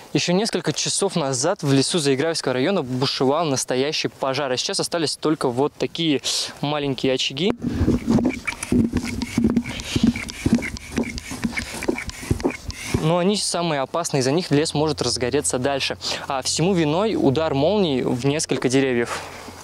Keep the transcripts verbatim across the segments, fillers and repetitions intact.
Еще несколько часов назад в лесу Заиграевского района бушевал настоящий пожар. А сейчас остались только вот такие маленькие очаги. Но они самые опасные, из-за них лес может разгореться дальше. А всему виной удар молнии в несколько деревьев.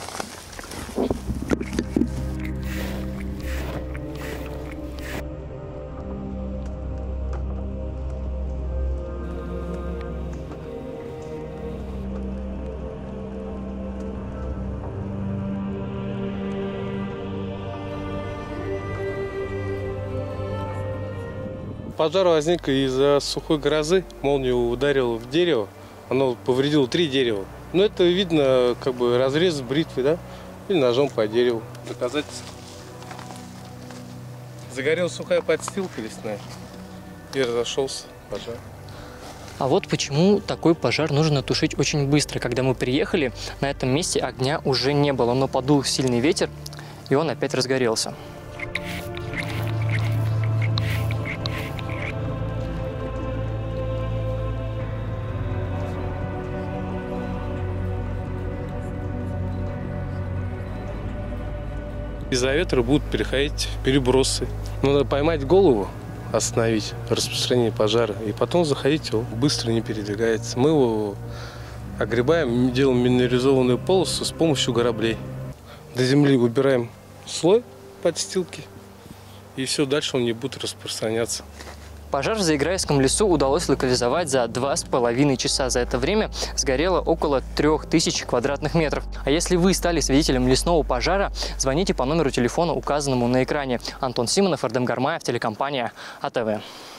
Пожар возник из-за сухой грозы. Молния ударила в дерево. Оно повредило три дерева. Но это видно, как бы разрез бритвы, да? Или ножом по дереву. Доказательство. Загорелась сухая подстилка лесная. И разошелся пожар. А вот почему такой пожар нужно тушить очень быстро. Когда мы приехали, на этом месте огня уже не было. Но подул сильный ветер, и он опять разгорелся. Из-за ветра будут переходить перебросы. Надо поймать голову, остановить распространение пожара, и потом заходить, его быстро не передвигается. Мы его огребаем, делаем минерализованную полосу с помощью граблей. До земли убираем слой подстилки, и все, дальше он не будет распространяться. Пожар в Заиграевском лесу удалось локализовать за два с половиной часа. За это время сгорело около трёх тысяч квадратных метров. А если вы стали свидетелем лесного пожара, звоните по номеру телефона, указанному на экране. Антон Симонов, Ардем Гармаев, телекомпания АТВ.